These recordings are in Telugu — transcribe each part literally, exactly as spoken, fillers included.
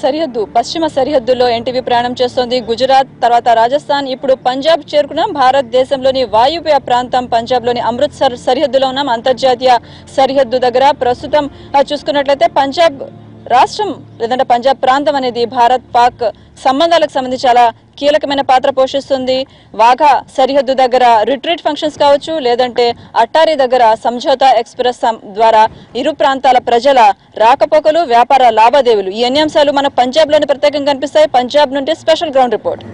సరిహద్దు పశ్చిమ సరిహద్దులో ఎన్టీవీ ప్రయాణం చేస్తోంది. గుజరాత్ తర్వాత రాజస్థాన్, ఇప్పుడు పంజాబ్ చేరుకున్నాం. భారతదేశంలోని వాయువ్య ప్రాంతం పంజాబ్లోని అమృత్సర్ సరిహద్దులో ఉన్నాం. అంతర్జాతీయ సరిహద్దు దగ్గర ప్రస్తుతం చూసుకున్నట్లయితే పంజాబ్ రాష్ట్రం లేదంటే పంజాబ్ ప్రాంతం అనేది భారత్ పాక్ సంబంధాలకు సంబంధించి చాలా కీలకమైన పాత్ర పోషిస్తుంది. వాఘా సరిహద్దు దగ్గర రిట్రీట్ ఫంక్షన్స్ కావచ్చు, లేదంటే అట్టారీ దగ్గర సంఝౌతా ఎక్స్ప్రెస్ ద్వారా ఇరు ప్రాంతాల ప్రజల రాకపోకలు, వ్యాపార లావాదేవీలు, ఈ అన్ని అంశాలు మన పంజాబ్ లోని ప్రత్యేకంగా కనిపిస్తాయి. పంజాబ్ నుండి స్పెషల్ గ్రౌండ్ రిపోర్ట్.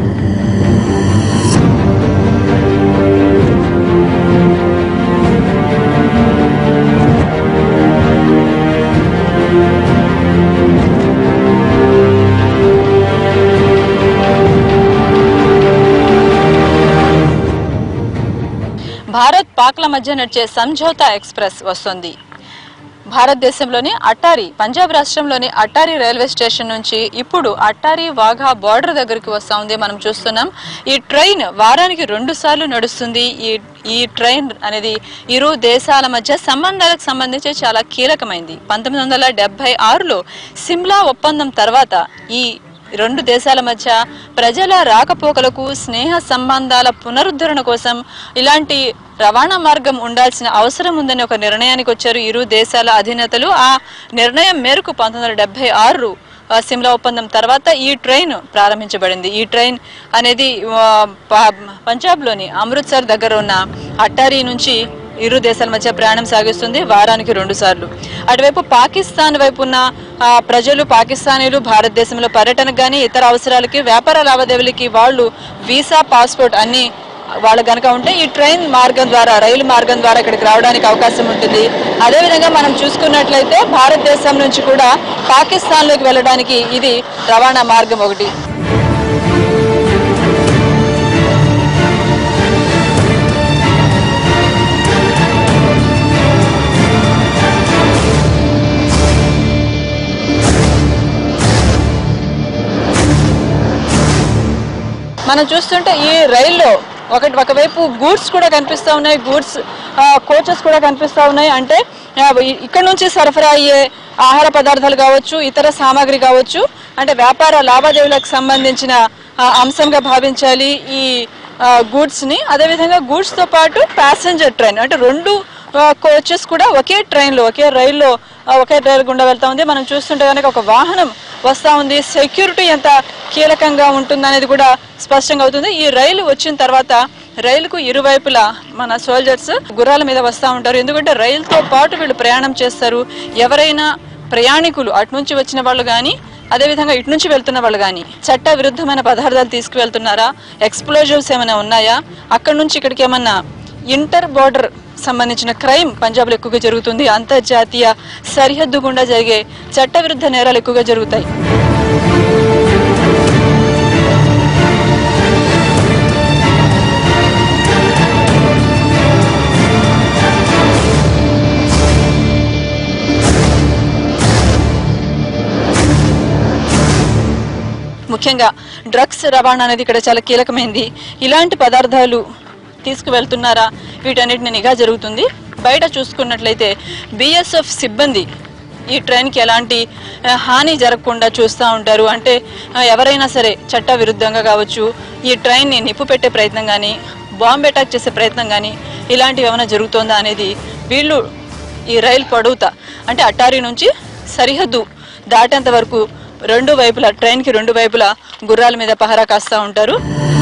భారత్ పాక్ల మధ్య నడిచే సంఝౌతా ఎక్స్ప్రెస్ వస్తుంది. భారతదేశంలోని అట్టారీ, పంజాబ్ రాష్ట్రంలోని అట్టారీ రైల్వే స్టేషన్ నుంచి ఇప్పుడు అట్టారీ వాఘా బార్డర్ దగ్గరికి వస్తూ ఉంది. మనం చూస్తున్నాం ఈ ట్రైన్ వారానికి రెండు సార్లు నడుస్తుంది. ఈ ఈ ట్రైన్ అనేది ఇరు దేశాల మధ్య సంబంధాలకు సంబంధించి చాలా కీలకమైంది. పంతొమ్మిది వందల డెబ్బై ఆరులో సిమ్లా ఒప్పందం తర్వాత ఈ రెండు దేశాల మధ్య ప్రజల రాకపోకలకు, స్నేహ సంబంధాల పునరుద్ధరణ కోసం ఇలాంటి రవాణా మార్గం ఉండాల్సిన అవసరం ఉందని ఒక నిర్ణయానికి వచ్చారు ఇరు దేశాల అధినేతలు. ఆ నిర్ణయం మేరకు పంతొమ్మిది వందల డెబ్బై ఆరు సిమ్లా ఒప్పందం తర్వాత ఈ ట్రైన్ ప్రారంభించబడింది. ఈ ట్రైన్ అనేది పంజాబ్లోని అమృత్సర్ దగ్గర ఉన్న అట్టారీ నుంచి ఇరు దేశాల మధ్య ప్రయాణం సాగిస్తుంది వారానికి రెండు సార్లు. అటువైపు పాకిస్తాన్ వైపు ఉన్న ప్రజలు, పాకిస్తానీలు భారతదేశంలో పర్యటనకు కానీ ఇతర అవసరాలకి, వ్యాపార లావాదేవీలకి వాళ్ళు వీసా, పాస్పోర్ట్ అన్ని వాళ్ళు కనుక ఉంటే ఈ ట్రైన్ మార్గం ద్వారా, రైలు మార్గం ద్వారా ఇక్కడికి రావడానికి అవకాశం ఉంటుంది. అదేవిధంగా మనం చూసుకున్నట్లయితే భారతదేశం నుంచి కూడా పాకిస్తాన్లోకి వెళ్ళడానికి ఇది రవాణా మార్గం ఒకటి. మనం చూస్తుంటే ఈ రైల్లో ఒకటి ఒకవైపు గూడ్స్ కూడా కనిపిస్తూ ఉన్నాయి, గూడ్స్ కోచెస్ కూడా కనిపిస్తూ ఉన్నాయి. అంటే ఇక్కడ నుంచి సరఫరా అయ్యే ఆహార పదార్థాలు కావచ్చు, ఇతర సామాగ్రి కావచ్చు, అంటే వ్యాపార లావాదేవీలకు సంబంధించిన అంశంగా భావించాలి ఈ గూడ్స్ని. అదేవిధంగా గూడ్స్తో పాటు ప్యాసింజర్ ట్రైన్, అంటే రెండు కోచెస్ కూడా ఒకే ట్రైన్లో, ఒకే రైల్లో, ఒకే రైలు గుండా వెళ్తా ఉంది. మనం చూస్తుంటే కనుక ఒక వాహనం వస్తూ ఉంది. సెక్యూరిటీ ఎంత కీలకంగా ఉంటుందనేది కూడా స్పష్టంగా అవుతుంది. ఈ రైలు వచ్చిన తర్వాత రైలుకు ఇరువైపులా మన సోల్జర్స్ గుర్రాల మీద వస్తూ ఉంటారు. ఎందుకంటే రైలుతో పాటు వీళ్ళు ప్రయాణం చేస్తారు. ఎవరైనా ప్రయాణికులు అటు నుంచి వచ్చిన వాళ్ళు కానీ, అదేవిధంగా ఇటు నుంచి వెళ్తున్న వాళ్ళు కానీ చట్ట విరుద్ధమైన పదార్థాలు తీసుకువెళ్తున్నారా, ఎక్స్ప్లోజివ్స్ ఏమైనా ఉన్నాయా, అక్కడ నుంచి ఇక్కడికి ఏమన్నా ఇంటర్ బోర్డర్ సంబంధించిన క్రైమ్ పంజాబ్లో ఎక్కువగా జరుగుతుంది. అంతర్జాతీయ సరిహద్దు గుండా జరిగే చట్టవిరుద్ధ నేరాలు ఎక్కువగా జరుగుతాయి. ముఖ్యంగా డ్రగ్స్ రవాణా అనేది ఇక్కడ చాలా కీలకమైంది. ఇలాంటి పదార్థాలు తీసుకువెళ్తున్నారా, వీటన్నిటిని నిఘా జరుగుతుంది. బయట చూసుకున్నట్లయితే బిఎస్ఎఫ్ సిబ్బంది ఈ ట్రైన్కి ఎలాంటి హాని జరగకుండా చూస్తూ ఉంటారు. అంటే ఎవరైనా సరే చట్ట విరుద్ధంగా కావచ్చు, ఈ ట్రైన్ని నిప్పు పెట్టే ప్రయత్నం కానీ, బాంబ్ అటాక్ చేసే ప్రయత్నం కానీ ఇలాంటివి ఏమైనా జరుగుతుందా అనేది వీళ్ళు ఈ రైలు పొడవుతా, అంటే అట్టారీ నుంచి సరిహద్దు దాటేంత వరకు రెండు వైపులా, ట్రైన్కి రెండు వైపులా గుర్రాల మీద పహరా కాస్తూ ఉంటారు.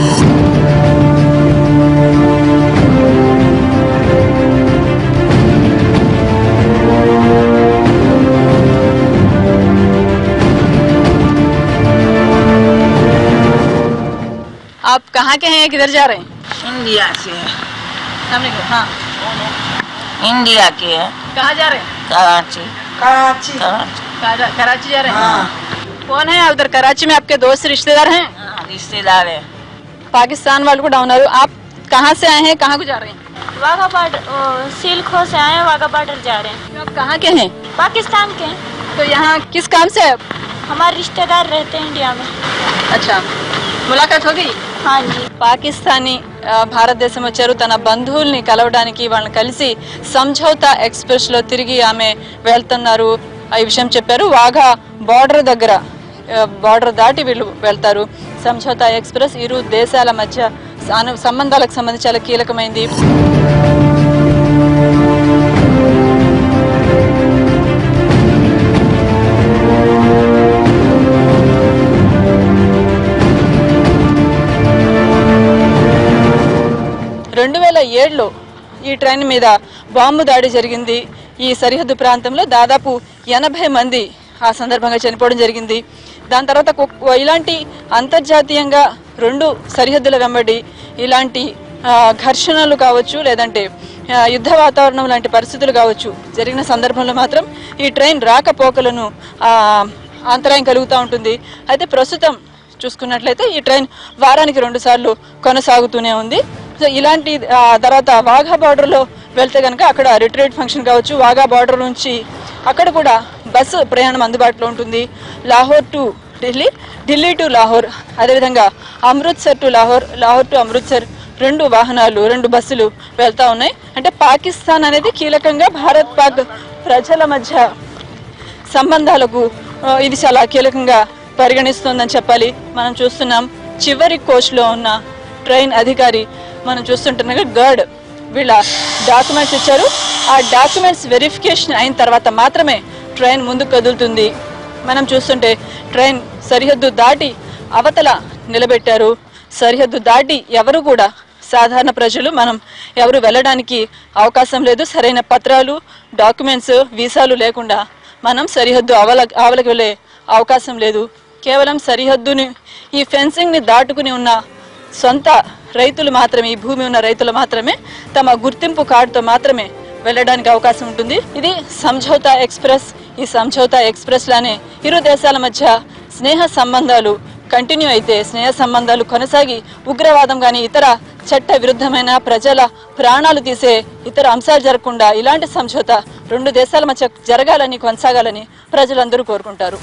आप कहाँ के हैं, किधर जा रहे हैं? इंडिया से है। सामने को, हाँ इंडिया के है। कहाँ जा रहे हैं? कराची। कराची कराची कराची जा रहे हैं। हाँ। कौन है उधर कराची में? आपके दोस्त रिश्तेदार हैं? हाँ, रिश्तेदार है। पाकिस्तान वाले को डाउन। आप कहाँ से आए हैं, कहाँ को जा रहे हैं? वाघा बॉर्डर, सिलखो से आए हैं, वाघा बॉर्डर जा रहे हैं। आप कहाँ के हैं? पाकिस्तान के हैं। तो यहाँ किस काम से है? हमारे रिश्तेदार रहते हैं इंडिया में। अच्छा, ములాఖాత్ हो गई? हाँ जी। పాకిస్తానీ భారతదేశం వచ్చారు తన బంధువుల్ని కలవడానికి. వాళ్ళని కలిసి సంఝౌతా ఎక్స్ప్రెస్ లో తిరిగి ఆమె వెళ్తున్నారు. ఈ విషయం చెప్పారు. వాఘా బార్డర్ దగ్గర బార్డర్ దాటి వీళ్ళు వెళ్తారు. సంఝౌతా ఎక్స్ప్రెస్ ఇరు దేశాల మధ్య సంబంధాలకు సంబంధించి చాలా కీలకమైంది. రెండు వేల ఏడులో ఈ ట్రైన్ మీద బాంబు దాడి జరిగింది. ఈ సరిహద్దు ప్రాంతంలో దాదాపు ఎనభై మంది ఆ సందర్భంగా చనిపోవడం జరిగింది. దాని తర్వాత ఇలాంటి అంతర్జాతీయంగా రెండు సరిహద్దుల వెంబడి ఇలాంటి ఘర్షణలు కావచ్చు, లేదంటే యుద్ధ వాతావరణం లాంటి పరిస్థితులు కావచ్చు జరిగిన సందర్భంలో మాత్రం ఈ ట్రైన్ రాకపోకలను అంతరాయం కలుగుతూ ఉంటుంది. అయితే ప్రస్తుతం చూసుకున్నట్లయితే ఈ ట్రైన్ వారానికి రెండు సార్లు కొనసాగుతూనే ఉంది. సో ఇలాంటి తర్వాత వాఘా బార్డర్లో వెళ్తే కనుక అక్కడ రిట్రీట్ ఫంక్షన్ కావచ్చు, వాఘా బార్డర్ నుంచి అక్కడ కూడా బస్సు ప్రయాణం అందుబాటులో ఉంటుంది. లాహోర్ టు ఢిల్లీ, ఢిల్లీ టు లాహోర్, అదేవిధంగా అమృత్సర్ టు లాహోర్, లాహోర్ టు అమృత్సర్ రెండు వాహనాలు రెండు బస్సులు వెళ్తూ ఉన్నాయి. అంటే పాకిస్తాన్ అనేది కీలకంగా భారత్ పాక్ ప్రజల మధ్య సంబంధాలకు ఇది చాలా కీలకంగా పరిగణిస్తుందని చెప్పాలి. మనం చూస్తున్నాం చివరి కోచ్లో ఉన్న ట్రైన్ అధికారి మనం చూస్తుంటున్నాగా గర్డ్ వీళ్ళ డాక్యుమెంట్స్ ఇచ్చారు. ఆ డాక్యుమెంట్స్ వెరిఫికేషన్ అయిన తర్వాత మాత్రమే ట్రైన్ ముందుకు కదులుతుంది. మనం చూస్తుంటే ట్రైన్ సరిహద్దు దాటి అవతల నిలబెట్టారు. సరిహద్దు దాటి ఎవరు కూడా సాధారణ ప్రజలు మనం ఎవరు వెళ్ళడానికి అవకాశం లేదు. సరైన పత్రాలు, డాక్యుమెంట్స్, వీసాలు లేకుండా మనం సరిహద్దు అవల ఆవలకు వెళ్ళే అవకాశం లేదు. కేవలం సరిహద్దుని ఈ ఫెన్సింగ్ని దాటుకుని ఉన్న సొంత రైతులు మాత్రమే, ఈ భూమి ఉన్న రైతులు మాత్రమే తమ గుర్తింపు కార్డుతో మాత్రమే వెళ్ళడానికి అవకాశం ఉంటుంది. ఇది సంఝౌతా ఎక్స్ప్రెస్. ఈ సంఝౌతా ఎక్స్ప్రెస్ లానే ఇరు దేశాల మధ్య స్నేహ సంబంధాలు కంటిన్యూ అయితే, స్నేహ సంబంధాలు కొనసాగి ఉగ్రవాదం కానీ ఇతర చట్ట విరుద్ధమైన ప్రజల ప్రాణాలు తీసే ఇతర అంశాలు జరగకుండా ఇలాంటి సంఝౌతా రెండు దేశాల మధ్య జరగాలని, కొనసాగాలని ప్రజలందరూ కోరుకుంటారు.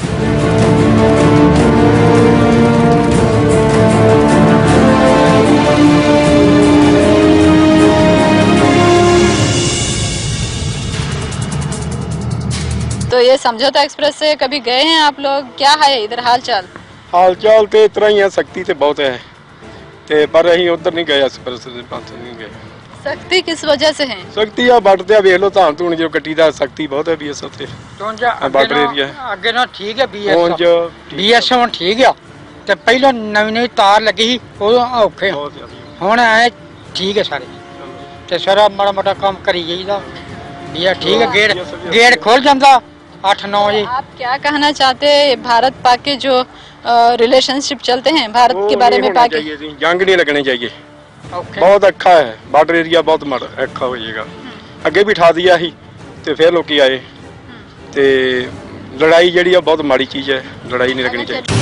तो ये समझौता एक्सप्रेस से कभी गए हैं आप लोग? क्या है इधर हाल चाल? हाल चाल तो इतना ही है, सख्ती तो बहुत है ते पर अहीं उधर नहीं गए, एक्सप्रेस से पास नहीं गए। सख्ती किस वजह से है? सख्ती आ बाटते वेख लो धान धून जो कट्टी दा सख्ती बहुत है बीएसएफ से बार्डर एरिया ਅੱਗੇ ਨਾ ਠੀਕ ਹੈ ਬੀਐਸਐਫ ਬੀਐਸਐਫ ਹੁਣ ਠੀਕ ਆ ਤੇ ਪਹਿਲਾਂ ਨਵੀਂ ਨਵੀਂ ਤਾਰ ਲੱਗੀ ਸੀ ਉਦੋਂ ਔਖੇ ਹੁਣ ਐ ਠੀਕ ਹੈ ਸਾਰੇ ਤੇ ਸਾਰਾ ਮਾੜਾ ਮੋਟਾ ਕੰਮ ਕਰੀ ਜਾਈਦਾ ਵੀ ਆ ਠੀਕ ਹੈ ਗੇੜ ਗੇੜ ਖੁੱਲ ਜਾਂਦਾ आठ नौ बजे। आप क्या कहना चाहते हैं भारत पाक के जो रिलेशनशिप चलते हैं भारत के बारे में? पाक जंग नहीं लगने चाहिए, बहुत अच्छा है बॉर्डर एरिया, बहुत माड़ा अच्छा हो जाएगा। अगे भी ठा दिया ही ते फिर लोग आए ते लड़ाई जी बहुत माड़ी चीज है, लड़ाई नहीं लगनी चाहिए।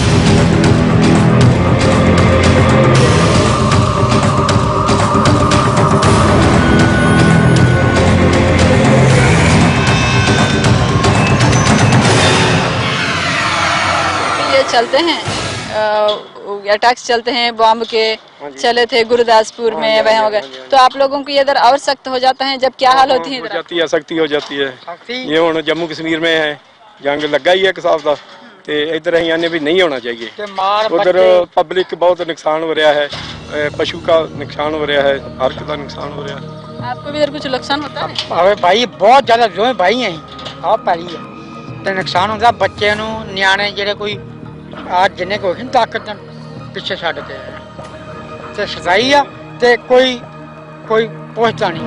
चलते हैं अटैक्स चलते हैं, बॉम्ब के चले थे गुरुदासपुर में वहाँ वगैरह, तो आप लोगों को इधर और सख्त हो जाता है जब क्या हाल होती है? हो जाती है, सख्ती हो जाती है। ये हुण जम्मू कश्मीर में है जंग लगा ही है एक हिसाब का, ते इधर अहीं आने भी नहीं होना चाहिए। उधर पब्लिक बहुत नुकसान हो रहा है, पशु का नुकसान हो रहा है, हर का नुकसान हो रहा है। आपको भी इधर कुछ नुकसान होता है? अरे भाई बहुत ज्यादा जो भाई है आप पैरी है ते नुकसान होता बच्चे नूं न्याणे जेड़े कोई आज जिन्हें कोई ताकत पिछे छड़ के ते सजाई आ ते कोई कोई पहुंचता नहीं।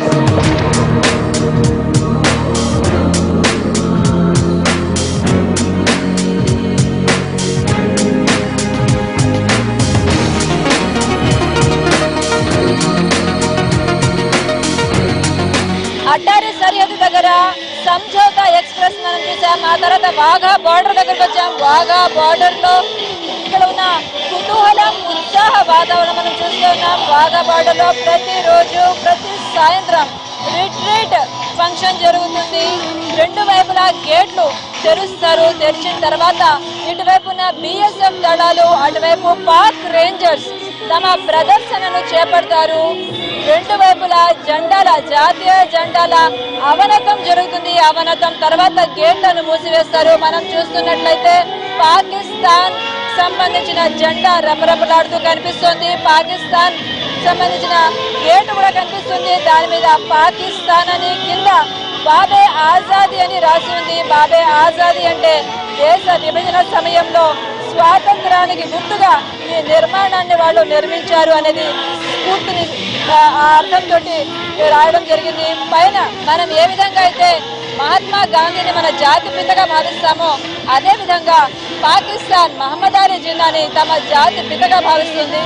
అట్టారి సరిహద్దు దగ్గర సంఝౌతా ఎక్స్ప్రెస్ మనం చూసాం. ఆ తర్వాత వాఘా బార్డర్ దగ్గరకు వచ్చాం. వాఘా బార్డర్ లో ఇక్కడ ఉన్న కుతూహలం, ఉత్సాహ వాతావరణం మనం చూస్తూ ఉన్నాం. వాఘా బార్డర్ లో ప్రతిరోజు ప్రతి సాయంత్రం రిట్రీట్ ఫంక్షన్ జరుగుతుంది. రెండు వైపులా గేట్లు తెరుస్తారు. తెరిచిన తర్వాత ఇటువైపున బిఎస్ఎఫ్ దళాలు, అటువైపు పాక్ రేంజర్స్ తమ ప్రదర్శనను చేపడతారు. రెండు వైపులా జెండాల, జాతీయ జెండాల అవనతం జరుగుతుంది. అవనతం తర్వాత గేట్లను మూసివేస్తారు. మనం చూస్తున్నట్లయితే పాకిస్తాన్ సంబంధించిన జెండా రెపరెపలాడుతూ కనిపిస్తుంది. పాకిస్తాన్ సంబంధించిన గేటు కూడా కనిపిస్తుంది. దాని మీద పాకిస్తాన్ అని కింద బాబే ఆజాదీ అని రాసి ఉంది. బాబే ఆజాదీ అంటే దేశ విభజన సమయంలో స్వాతంత్రానికి గుర్తుగా ఈ నిర్మాణాన్ని వాళ్ళు నిర్మించారు అనేది స్ఫూర్తిని ఆ అర్థంతో రాయడం జరిగింది. పైన మనం ఏ విధంగా అయితే మహాత్మా గాంధీని మన జాతి పితగా భావిస్తామో అదే విధంగా పాకిస్తాన్ మహమ్మద్ అలీ జిన్నాని తమ జాతి పితగా భావిస్తుంది.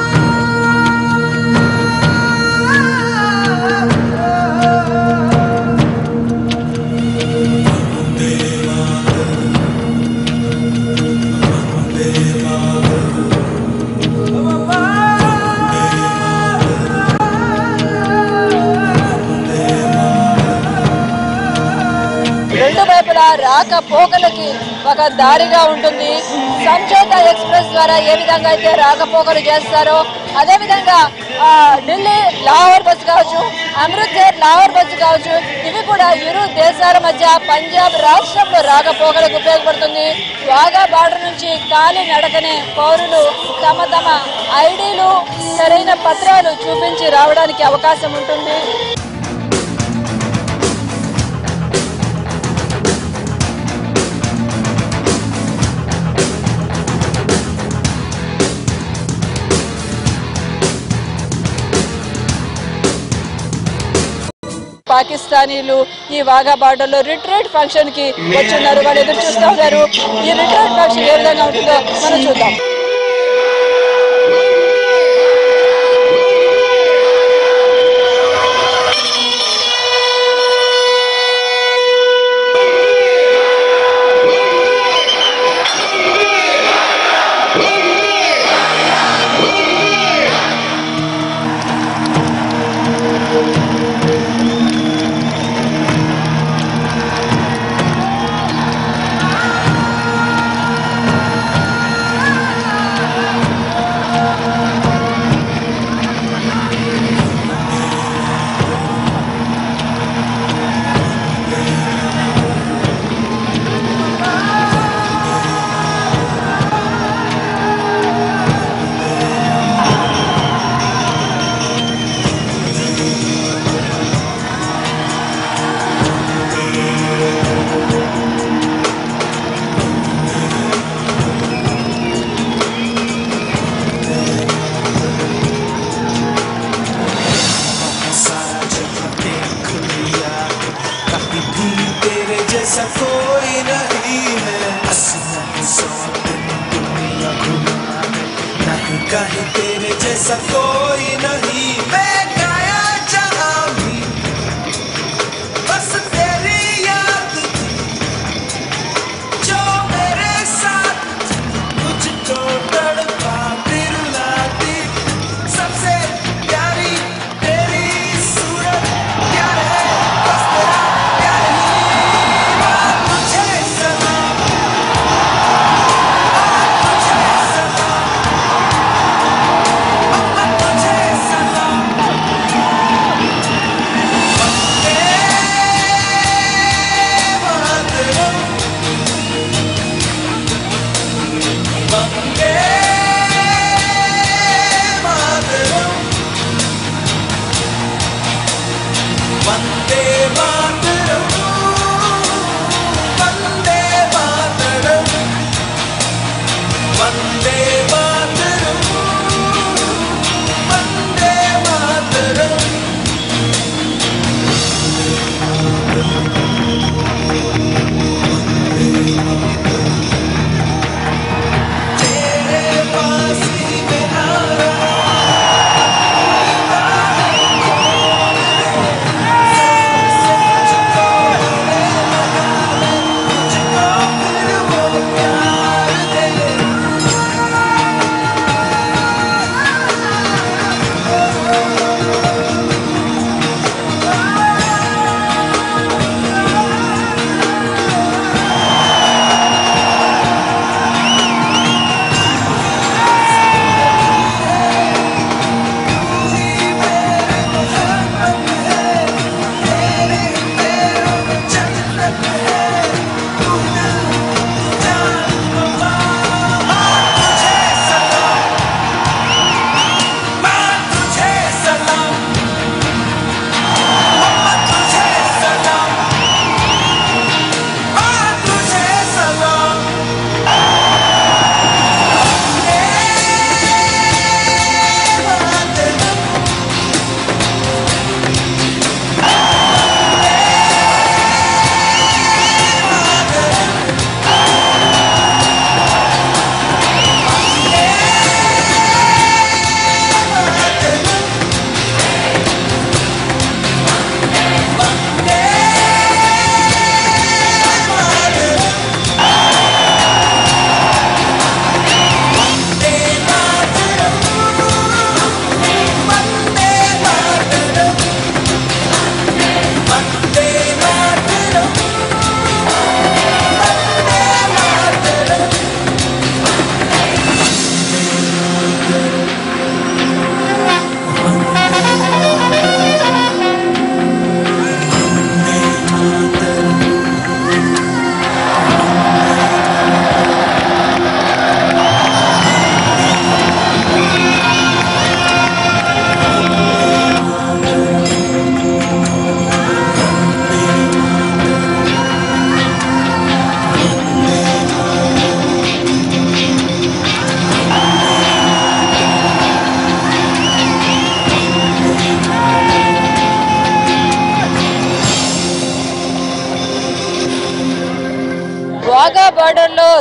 రెండు వైపులా రాకపోకలకి ఒక దారిగా ఉంటుంది. సంజోతా ఎక్స్ప్రెస్ ద్వారా ఏ విధంగా అయితే రాకపోకలు చేస్తారో అదే విధంగా ఢిల్లీ లాహోర్ బస్సు కావచ్చు, అమృత్సర్ లాహోర్ బస్సు కావచ్చు, ఇవి కూడా ఇరు దేశాల మధ్య పంజాబ్ రాష్ట్రంలో రాకపోకలకు ఉపయోగపడుతుంది. వాఘా బార్డర్ నుంచి కాలి నడకనే పౌరులు తమ తమ ఐడీలు సరైన పత్రాలు చూపించి రావడానికి అవకాశం ఉంటుంది. పాకిస్తానీలు ఈ వాఘా బార్డర్ లో రిట్రీట్ ఫంక్షన్ కి వచ్చున్నారు. వాళ్ళు ఎదురు చూస్తూ ఉన్నారు. ఈ రిట్రీట్ ఫంక్షన్ ఏ విధంగా ఉంటుందో మనం చూద్దాం. जैसा कोई नहीं है, नहीं सौ दिन दुनिया घुमा है, नहीं कहीं तेरे जैसा कोई नहीं। मैं गाया जहाँ भी बस तेरी याद थी, जो मेरे साथ मुझको तड़पा फिर लाती। सबसे प्यारी तेरी सूरत प्यार है, बस तेरा प्यार ही मुझे सलाम, मुझे सलाम।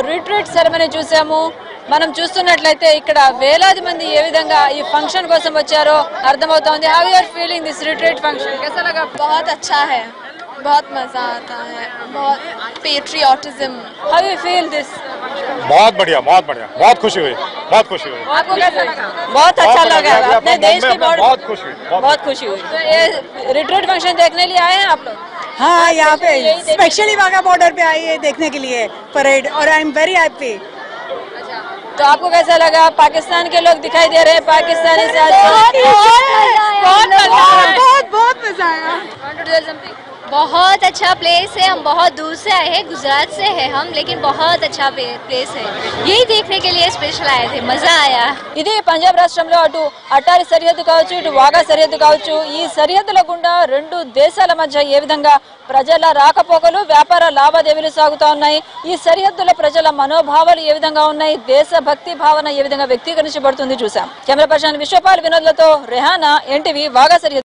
రిట్రీట్ సెరమనీ చూసాము. మనం చూస్తున్నట్లయితే ఇక్కడ వేలాది మంది ఏ విధంగా ఈ ఫంక్షన్ కోసం వచ్చారో అర్థమవుతోంది. How you are feeling this retreat function? कैसा लगा? बहुत अच्छा है, बहुत मजा आता है, बहुत patriotism. How you feel this? बहुत बढ़िया, बहुत बढ़िया, बहुत खुशी हुई, बहुत खुशी हुई. आपको कैसा लगा? बहुत अच्छा लगा. अपने देश की बहुत खुशी हुई, बहुत खुशी हुई. तो ये रिट्रीट फंक्शन देखने लिए आए हैं आप लोग? हाँ, यहाँ पे स्पेशली वाघा बॉर्डर पे आई है देखने के लिए परेड, और आई एम वेरी हैप्पी. तो आपको कैसा लगा? पाकिस्तान के लोग दिखाई दे रहे हैं, पाकिस्तानी साथ बहुत बहुत मजा आया. बहुत अच्छा प्लेस है. हम बहुत दूर से आए हैं, गुजरात से है हम, लेकिन बहुत अच्छा प्लेस है. यही देखने के लिए स्पेशल आए थे, मजा आया. ఇది పంజాబ్ రాష్ట్రంలో అటు అటారీ సరిహద్దు కావచ్చు, ఇటు వాఘా సరిహద్దు కావచ్చు, ఈ సరిహద్దుల గుండా రెండు దేశాల మధ్య ఏ విధంగా ప్రజల రాకపోకలు, వ్యాపార లావాదేవీలు సాగుతూ ఉన్నాయి. ఈ సరిహద్దుల ప్రజల మనోభావాలు ఏ విధంగా ఉన్నాయి, దేశభక్తి భావన ఏ విధంగా వ్యక్తీకరించబడుతుంది చూసాం. కెమెరా పర్సన్ విశ్వపాల్ వినోద్లతో రెహానా, ఎన్టీవీ, వాఘా సరిహద్దు.